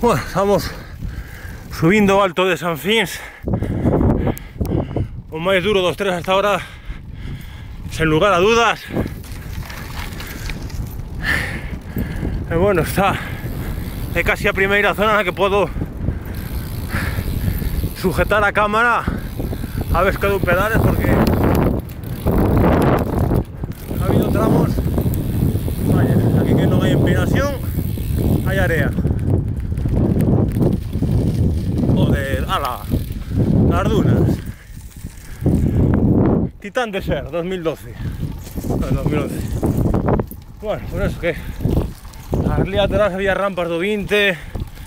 Bueno, estamos subindo o alto de San Fins, o máis duro dos tres hasta ahora, sen lugar a dudas. E bueno, está é casi a primeira zona na que podo sujetar a cámara a vez que dou pedales, porque ha habido tramos, vaya, aquí que non hai empinación, hai area. Joder, ala, las dunas. Titán Desert 2012. No, 2011. Bueno, por eso que ali atrás había rampas do 20,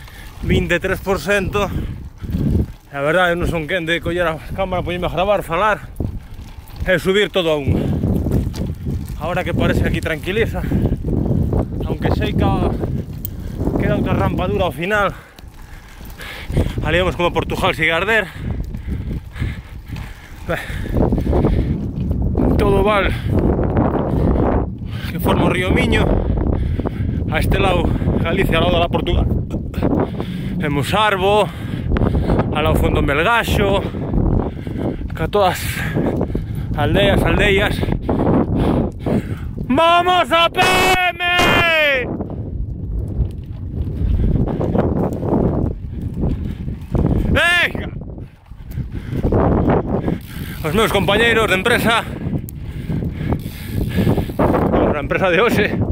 23%. A verdade non son quen de coller a cámara, poñerme a gravar, falar e subir todo a un. Ahora que parece que aquí tranquiliza, aunque sei que queda outra rampa dura ao final. Ali vemos como Portugal sigue a arder. Todo val que forma o río Miño. A este lado Galicia, ao lado da Portugal, vemos Arbo, ao lado Fondo Melgaxo, que todas aldeas. ¡Vamos a PM! ¡Venga! Os meus compañeiros de empresa, a empresa de hoxe,